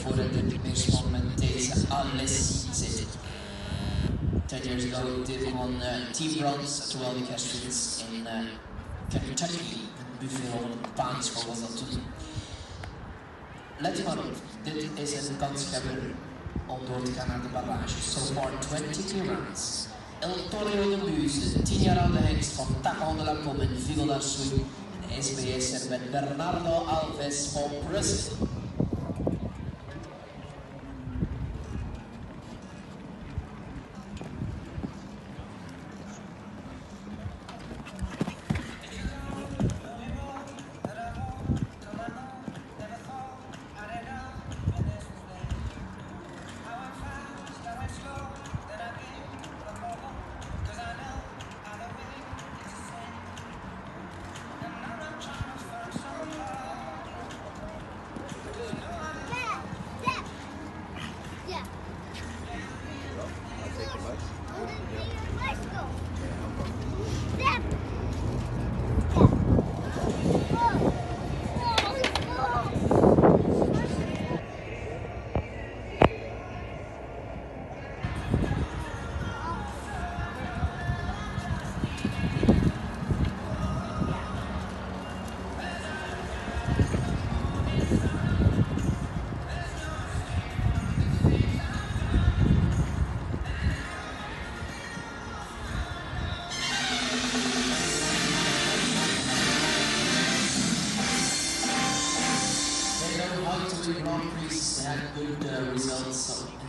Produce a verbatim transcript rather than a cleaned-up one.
voor het debuutmeersman met deze Alessi. Ten years ago, they won uh, Team Bronze, terwijl die kerstfeest in uh, Kentucky, het buffet op een baanschool was dat toen. Let maar op, dit is een kanshebber om door te gaan naar de barrage. So far, twenty rounds. El Toreo de Muse, tien jaar oude hengst van Tajon de la Pomme en Vigo d'Arsuy. En S B S'er met Bernardo Alves van Brazil. Grand Prix had good uh, results. So